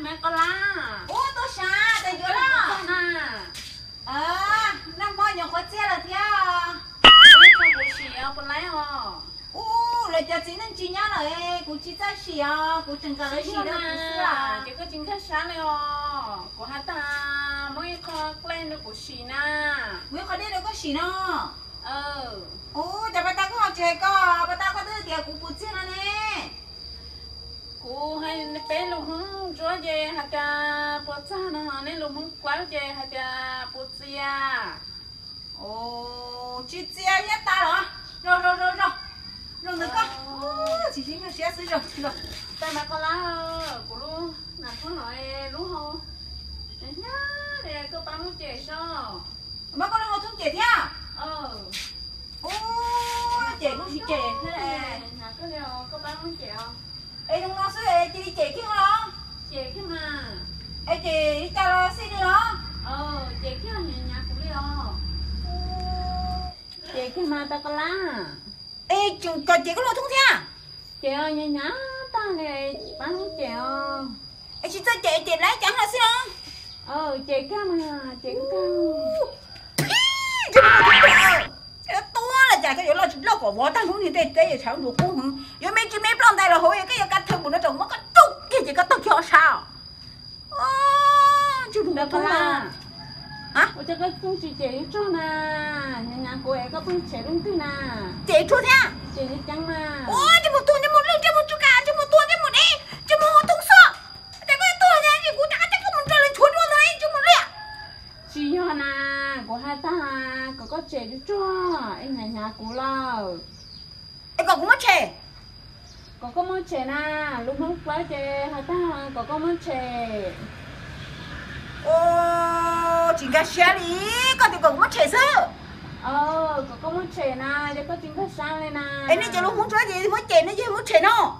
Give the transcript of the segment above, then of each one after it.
mẹ con lá ô tôi xa tại chỗ đó năm bao nhiêu khóa xe là theo không có gì con lấy ô là cho chị nên chị nhá là cũng chỉ ra xì cũng chẳng cả lấy xì đâu chỉ có chính khách sáng này của hắn ta mới có lên được của xì na mới có đi đâu có xì nó ô chả bà ta có học chơi co bà ta có đưa tiền cũng bút xe nè cô hay bé lùng hứng chúa về hạt cà bột sa nè nên lùng hứng quá về hạt cà bột xia ô chị xe hết ta rồi rồi được con chị chính là xe xí rồi tay mà con lá của lu là con nói lú hồ để nhá để cơ bán muốn trẻ sao mà con không thông trẻ theo ô trẻ cũng chỉ trẻ thế này nhà có điều cơ bán muốn trẻ không ê đúng nó xưa chị đi trẻ kia không trẻ kia mà ê chị đi cho nó xin đi đó trẻ kia nhà cũng đi trẻ kia mà ta con lá ê còn chị có lo thông theo trẻ nhà nhà ta này bán muốn trẻ ê chị sao chị lấy chẳng là xin không trẻ kia mà trẻ cái to là chả cái nó có vỏ tăng cũng như thế thế cháu đủ cũng hứng rồi mấy chị mấy plon đây là hồi cái cắt thơm của nó trồng nó có trúc cái gì có tao theo sao chú đủ được là hả 我这个东西姐做呢，人家过来个帮切东西呢， chị chú thế 姐你讲嘛， chứ một tuần chứ một lần chứ một chú cả chứ một tuần chứ một đi chứ một tung sợ thế cái tuần này gì cũng đã chắc có một lần chuột luôn đấy chứ một lẹ chỉ ho nè, của hai ta có chị đi cho, em nhà của lo, em còn cũng mất chè có món chè nè, lúc lúc quá chè hai ta có món chè, chị gà xe đi con thì còn mất chè sao có món chè nè, để có chính khách sang đây nè, em này chị lúc muốn nói gì thì mất chè nó gì mất chè nó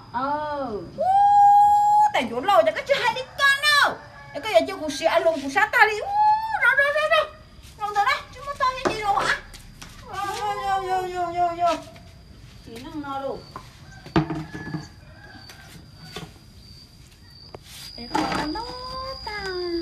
tại chỗ lâu cho cái chưa hay đi con đâu cái giờ chưa cũng xe luôn cũng sát ta đi rồi rồi đấy chúng ta như gì rồi hả vô chỉ năng no luôn em còn nó ta,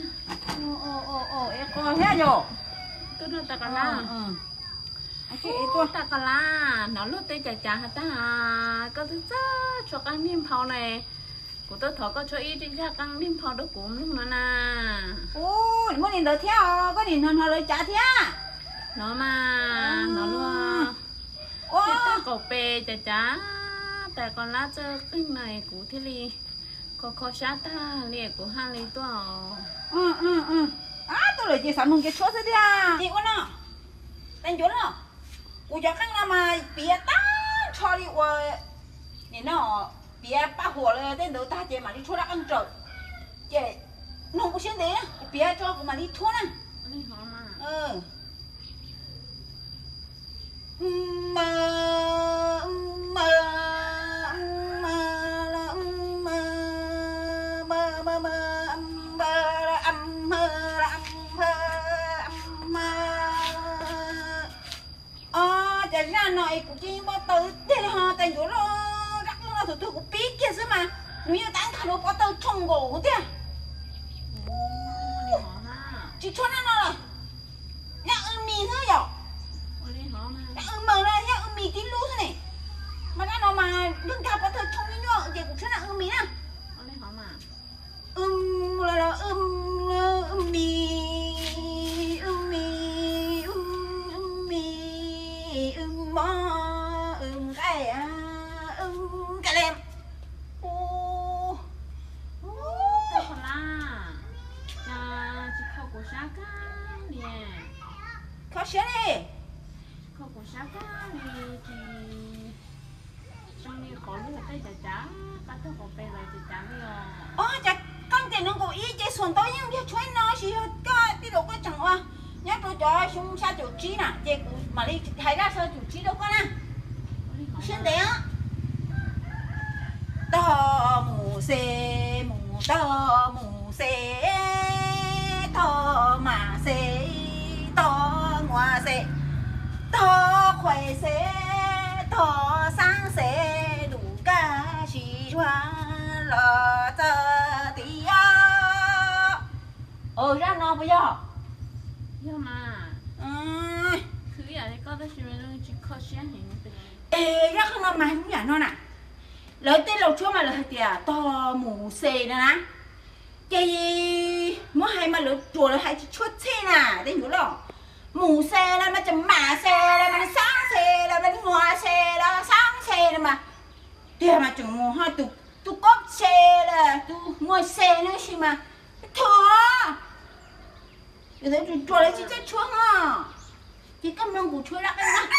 em còn thế rồi tôi đưa ta còn la, cái tôi ta còn la, nó lúc tê chả hả ta, có thứ sao cho con niêm phao này. Của tôi thở có cho ý đi ra căng niêm phao đó cũng lúc nữa nè muốn nhìn được theo có nhìn hơn lời trả theo nó mà nó luôn cái ta cổ bề chả tại còn lá chơi cái này của thế li có khó sát ta liệt của hai li to tôi lấy chị sản mừng cái số thế đi chị có nó đánh chỗ nó của cho khăn là mà bịa ta cho đi qua nhìn nó bịa ba hồ là đến đầu ta chị mà đi thua đã ăn trời chị nó cũng xin đấy bịa cho của mà đi thua nè chẳng ra nói cũng chỉ bao tử thế là họ thành chỗ nó rắc nó tụi tôi cũng biết kia chứ mà nếu như tán thằng nó bao tử trong gỗ thế chị cho nó rồi nhá mì thôi nhở nhá mờ ra nhá mì tí lú thế này mà nó mà đừng cao bao tử trong cái nhọ chị cũng cho nó mì nè là mì cái lem khó xé đi khó của sao cá thì trong đi khó lúc tay chả cá tôi có bề lại chả đi chả con tiền nó có ý chế xuân tới nhưng chứ chuối nó chỉ có tí đồ có chẳng qua nhớ tôi cho chúng sa chủ trí nè chị mà đi thấy ra sao chủ trí đâu có nè xin đấy á tò mù xê tò mà xê tò ngoà xê tò khỏe xê tò sáng xê đủ ca chỉ hoa lò tơ tí ra nó bây giờ nhưng mà thứ gì đấy có thể chỉ mình chỉ có xe hình từ ê ra không làm mai cũng giả nó nè lấy tên lầu chúa mà lời thì to mù xề nữa nè cái mỗi hai mà lỡ chùa là hai chút xe nè tên nhớ rồi mù xe là mà chấm mả xe là mà sáng xe là mà ngoa xe là sáng xe là mà tiền mà chừng mua hai tu cóp xe là tu mua xe nữa xí mà thừa bây giờ chùa lấy chỉ chết chúa à cái cam lông của chúa là cái gì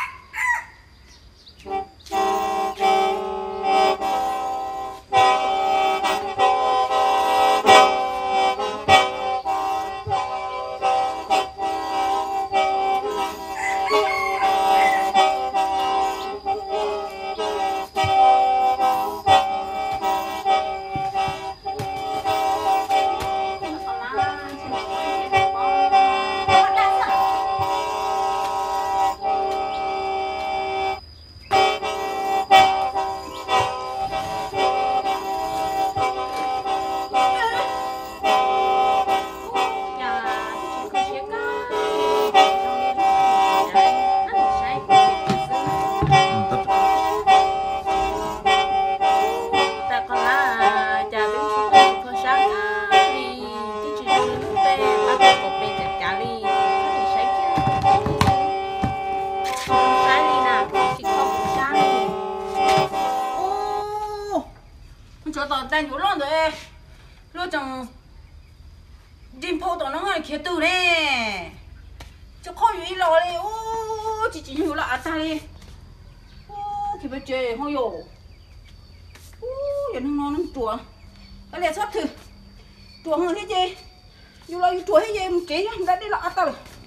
cho tao đánh vô lon rồi lo chẳng đêm phố tao nó ngay kia từ nè cho khó yếu lo đi ô chỉ hiểu là ta đi ô thì bây giờ không hiểu ô giờ nó chùa cái này sắp thử chùa hơn thế gì dù là chùa thế gì một kế đã đi là ta rồi